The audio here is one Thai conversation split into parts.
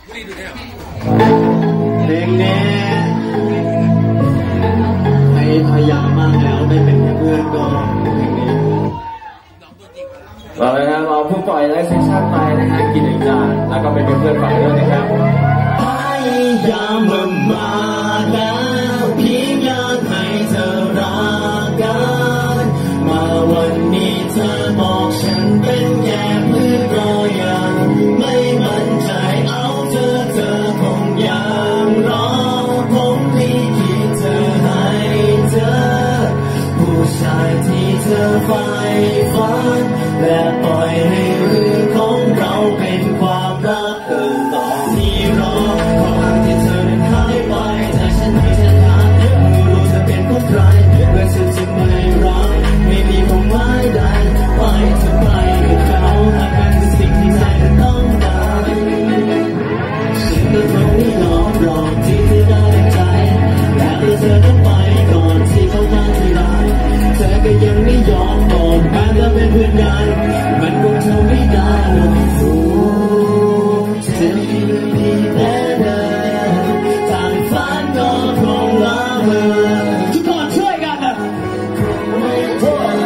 เพลงนี้พยายามมากแล้วไม่เป็นเพื่อนก็เพลงนี้เอาเลยครับเราเพิ่งปล่อยไลฟ์เซสชั่นไปนะฮะกินอีกจานแล้วก็เป็นเพื่อนๆฝากด้วยนะครับพยายามมาแล้วเพียงอยากให้เธอรักกันมาวันนี้เธอบอกฉันเป็นแค่เพื่อนรอยังไม่มั่นใจเอาเธอคงยังรอผมลิขิตเธอให้เธอผู้ชายที่เธอใฝ่ฝันและปล่อยให้เรื่องของเราเป็นความรักตอนนี้รอความที่เธอนั้นหายไปแต่ฉันไม่ทันหาไม่รู้เธอเป็นผู้ใครและฉันจะไม่รักไม่มีความหมายใดไปเธอไปกับเขาหากมันคือสิ่งที่ใจเธอต้องการฉันก็คงไม่ยอมรอที่เธอได้ใจแต่เธอต้องไปก่อนที่เขามาทีหลังเธอก็ยังไม่ยอมบอกแม้จะเป็นเพื่อนกันมันคงทำไม่ได้หรอกTell me to be better ทางฝันก็คงละเมอทุกคนช่วยกันนะพ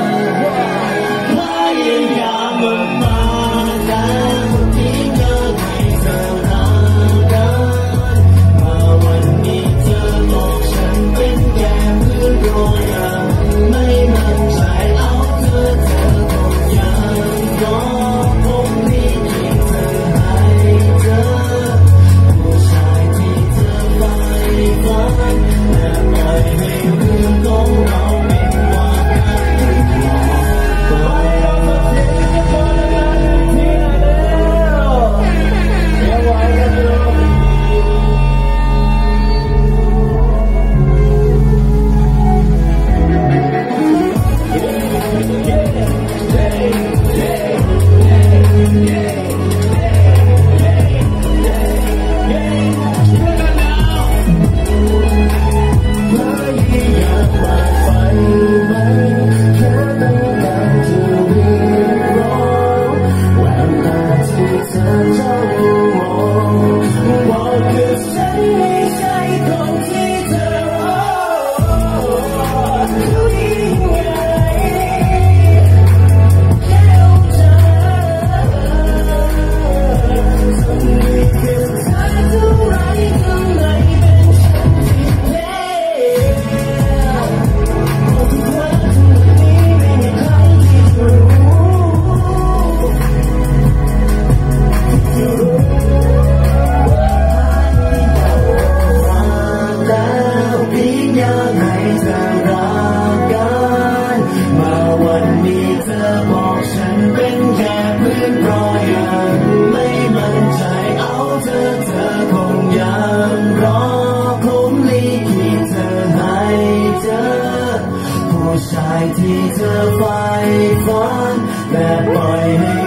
ยายามมาแล้วที่อยากให้เธอรักกันมาวันนี้เธอบอกฉันเป็นแค่เพื่อนรอยังไม่มั่นใจเอาเธอคงยังรอผมลิขิตเธอให้เธอผู้ชายที่เธอใฝ่ฝันและปล่อยให้เรื่องของเราเป็นความรักปล่อยเราสักทีก็พอแล้วที่ไหนแล้วเดี๋ยวไว้กันดูผู้ชายที่เธอใฝ่ฝันและปล่อยให้